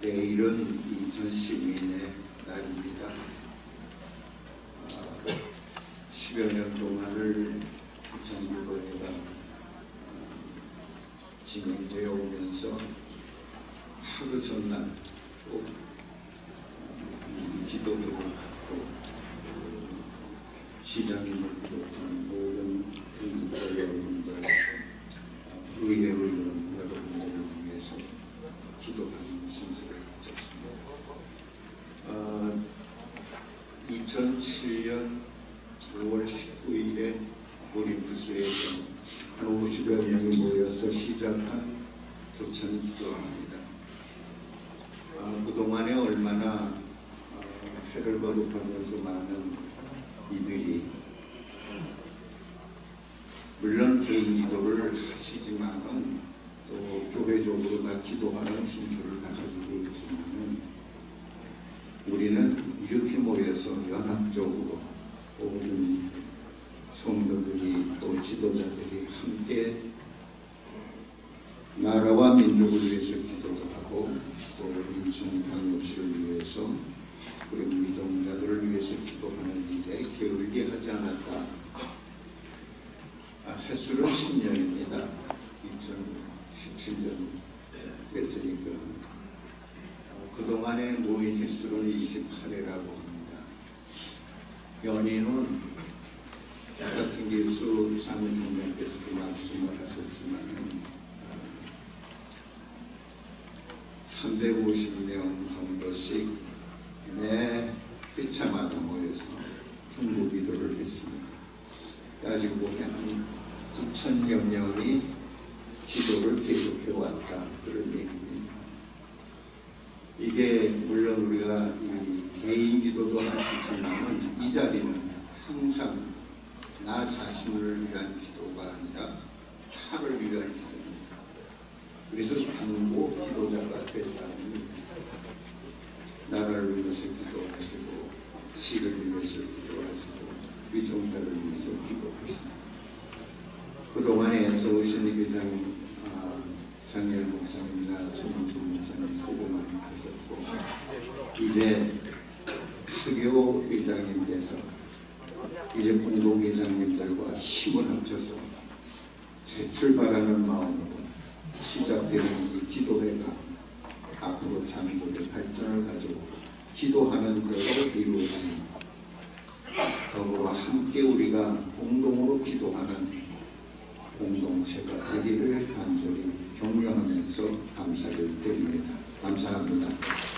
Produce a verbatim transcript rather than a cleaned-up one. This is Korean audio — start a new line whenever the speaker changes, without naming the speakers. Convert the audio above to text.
내일은 인천 시민의 날입니다. 아, 십여 년 동안을 전국의회가 진행되어 오면서 하루 전날 꼭 기도를 갖고 시장님을 비롯한 모든 국민들 여러분들, 의회 의원 여러분들을 위해서 기도하는 순서를 가졌습니다. 어, 이천칠 년 오월 십구일에 올림푸스에서 한 오십여 명이 모여서 시작한 조찬 기도합니다. 어, 그동안에 얼마나 어, 해를 거듭하면서 많은 이들이 물론 개인 기도를 하시지만은 또 교회적으로 다 기도하는 신조를 가지고 있지만은 우리는 이렇게 모여서 연합적으로 모든 성도들이 또 지도자들이 함께 나라와 민족을 위해서 기도를 하고 또 인천광역시를 위해서 그리고 위정자들을 위해서 기도하는 일에 게을리하지 않았다. 아, 횟수는 십 년입니다. 이천십칠 년 됐으니까 어, 그동안에 모인 횟수는 이십팔 회라고 합니다. 연인은 같은 교수 사무총장께서도 말씀을 하셨지만 삼백오십 명 정도씩 매 회차마다 모여서 중보 기도를 했습니다. 따지고 보면 한 구천여 명이 기도를 계속해 왔다, 그런 얘기입니다. 이게 물론 우리가 이 개인 기도도 할 수 있지만 이 자리는 항상 나 자신을 위한 기도가 아니라 타를 위한 기도입니다. 그래서 중보 기도자가 됐다는 나라를 위해서 기도하시고 시를 위해서 기도하시고 위정자를 위해서 기도하십니다. 그동안에 애써오신 회장님, 아, 장렬 목사님이나 전문수 목사님 수고 많이 하셨고 이제 학교 회장님께서 이제 공동회장님들과 힘을 합쳐서 재출발하는 마음으로 시작되는 이 기도회가 앞으로 장국의 발전을 가지고 기도하는 것을 이루어가는 더불어 함께 우리가 공동으로 기도하는 공동체가 되기를 간절히 격려하면서 감사를 드립니다. 감사합니다.